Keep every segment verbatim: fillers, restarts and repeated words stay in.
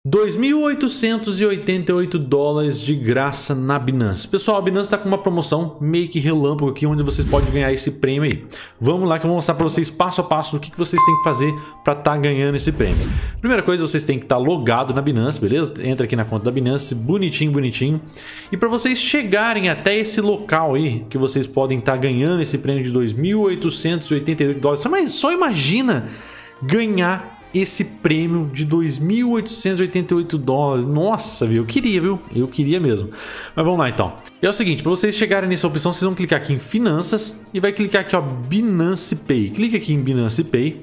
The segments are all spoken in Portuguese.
dois mil oitocentos e oitenta e oito dólares de graça na Binance. Pessoal, a Binance está com uma promoção meio que relâmpago aqui, onde vocês podem ganhar esse prêmio aí. Vamos lá que eu vou mostrar para vocês passo a passo o que, que vocês têm que fazer para estar tá ganhando esse prêmio. Primeira coisa, vocês têm que estar tá logado na Binance, beleza? Entra aqui na conta da Binance, bonitinho, bonitinho. E para vocês chegarem até esse local aí, que vocês podem estar tá ganhando esse prêmio de dois mil oitocentos e oitenta e oito dólares. Só, só imagina ganhar esse prêmio de dois mil oitocentos e oitenta e oito dólares. Nossa, viu? Eu queria, viu? Eu queria mesmo. Mas vamos lá então. E é o seguinte, para vocês chegarem nessa opção, vocês vão clicar aqui em Finanças e vai clicar aqui, ó, Binance Pay. Clica aqui em Binance Pay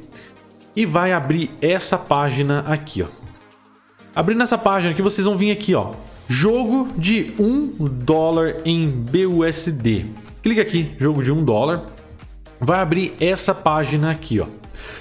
e vai abrir essa página aqui, ó. Abrindo essa página aqui, vocês vão vir aqui, ó, jogo de um dólar em B U S D. Clica aqui, jogo de um dólar. Vai abrir essa página aqui, ó.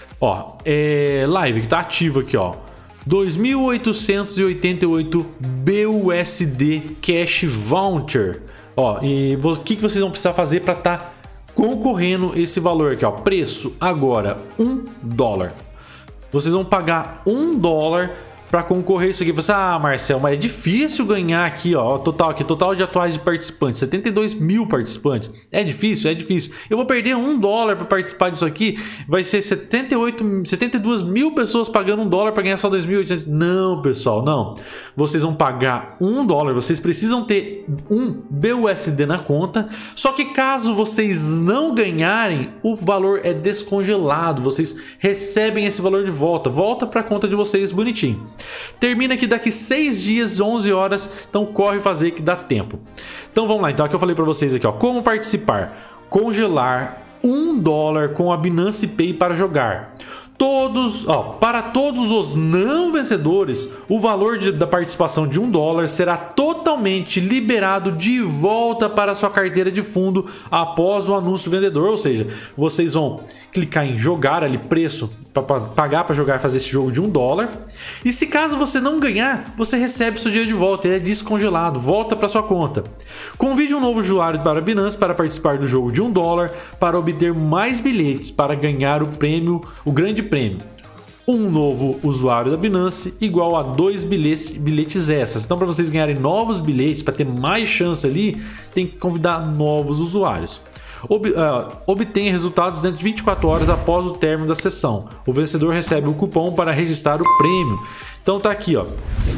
Ó, é live que tá ativo aqui, ó. dois mil oitocentos e oitenta e oito B U S D Cash Voucher. Ó, e o que, que vocês vão precisar fazer para tá concorrendo esse valor aqui, ó? Preço agora um dólar. Vocês vão pagar um dólar para concorrer isso aqui. Você, ah, Marcel, mas é difícil ganhar aqui, ó, total aqui, total de atuais participantes, setenta e dois mil participantes. É difícil, é difícil. Eu vou perder um dólar para participar disso aqui. Vai ser setenta e oito, setenta e duas mil pessoas pagando um dólar para ganhar só dois mil e oitocentos. Não, pessoal, não. Vocês vão pagar um dólar. Vocês precisam ter um B U S D na conta. Só que caso vocês não ganharem, o valor é descongelado. Vocês recebem esse valor de volta. Volta para a conta de vocês bonitinho. Termina aqui daqui seis dias, onze horas, então corre fazer que dá tempo. Então vamos lá, então aqui eu falei para vocês aqui, ó, como participar. Congelar um dólar com a Binance Pay para jogar. Todos, ó, para todos os não vencedores, o valor de, da participação de um dólar será totalmente liberado de volta para a sua carteira de fundo após o anúncio vendedor. Ou seja, vocês vão clicar em jogar ali, preço para pagar para jogar, fazer esse jogo de um dólar. E se caso você não ganhar, você recebe seu dinheiro de volta, ele é descongelado, volta para sua conta. Convide um novo usuário para a Binance para participar do jogo de um dólar para obter mais bilhetes para ganhar o prêmio, o grande prêmio. Um novo usuário da Binance igual a dois bilhetes, bilhetes extras. Então, para vocês ganharem novos bilhetes, para ter mais chance ali, tem que convidar novos usuários. Ob, uh, obtenha resultados dentro de vinte e quatro horas após o término da sessão. O vencedor recebe o cupom para registrar o prêmio. Então tá aqui, ó.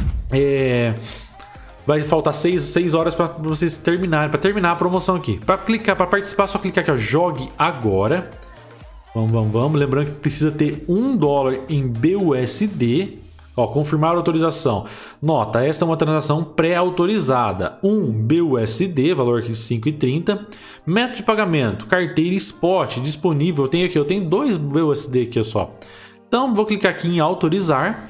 É... Vai faltar seis horas para vocês terminarem, para terminar a promoção aqui. Para clicar, para participar, só clicar aqui, ó, jogue agora. Vamos, vamos, vamos. Lembrando que precisa ter um dólar em B U S D. Ó, confirmar a autorização. Nota, essa é uma transação pré-autorizada. um B U S D, valor aqui cinco e trinta. Método de pagamento, carteira Spot, disponível. Eu tenho aqui, eu tenho dois B U S D aqui só. Então, vou clicar aqui em autorizar.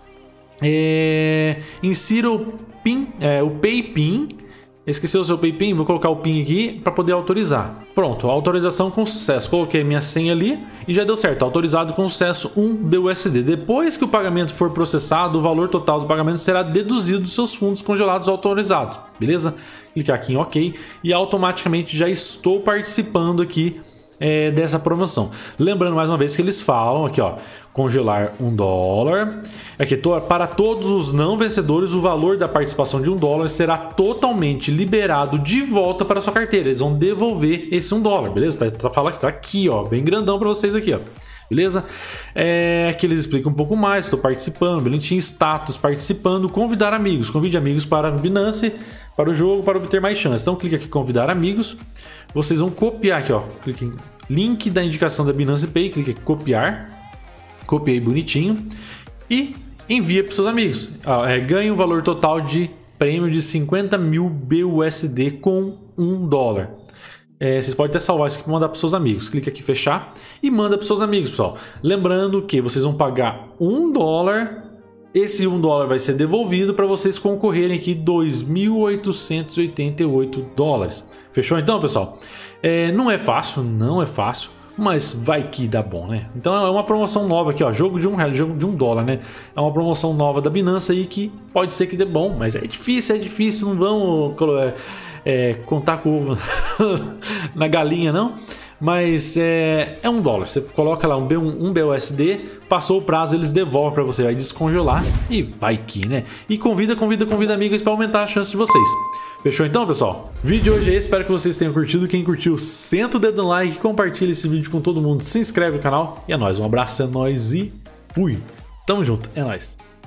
É, insira o PIN, é, o PayPin. Esqueceu o seu PayPin? Vou colocar o PIN aqui para poder autorizar. Pronto, autorização com sucesso. Coloquei minha senha ali e já deu certo. Autorizado com sucesso um B U S D. Depois que o pagamento for processado, o valor total do pagamento será deduzido dos seus fundos congelados autorizados. Beleza? Clicar aqui em OK e automaticamente já estou participando aqui é, dessa promoção. Lembrando mais uma vez que eles falam aqui, ó, congelar um dólar. Aqui, para todos os não vencedores, o valor da participação de um dólar será totalmente liberado de volta para a sua carteira. Eles vão devolver esse um dólar, beleza? Tá, tá, fala que tá aqui, ó, bem grandão para vocês aqui, ó. Beleza? É, aqui eles explicam um pouco mais. Estou participando, bonitinho, status, participando, convidar amigos. Convide amigos para a Binance, para o jogo, para obter mais chances. Então clica aqui em convidar amigos. Vocês vão copiar aqui, ó. Clique em link da indicação da Binance Pay, clica aqui em copiar. Copiei bonitinho e envia para seus amigos. Ah, é, ganha um valor total de prêmio de cinquenta mil B U S D com um dólar. É, vocês podem até salvar isso aqui para mandar para seus amigos. Clica aqui em fechar e manda para seus amigos, pessoal. Lembrando que vocês vão pagar um dólar. Esse um dólar vai ser devolvido para vocês concorrerem aqui dois mil oitocentos e oitenta e oito dólares. Fechou então, pessoal? É, não é fácil, não é fácil. Mas vai que dá bom, né? Então é uma promoção nova aqui, ó. Jogo de um real, jogo de um dólar, né? É uma promoção nova da Binance aí que pode ser que dê bom, mas é difícil, é difícil. Não vamos é, é, contar com na galinha, não. mas é, é um dólar. Você coloca lá um, B, um, um B U S D, passou o prazo, eles devolvem para você, vai descongelar e vai que, né? E convida, convida, convida amigos para aumentar a chance de vocês. Fechou então, pessoal? O vídeo de hoje é esse, espero que vocês tenham curtido. Quem curtiu, senta o dedo no like, compartilha esse vídeo com todo mundo, se inscreve no canal e é nóis. Um abraço, é nóis e fui! Tamo junto, é nóis!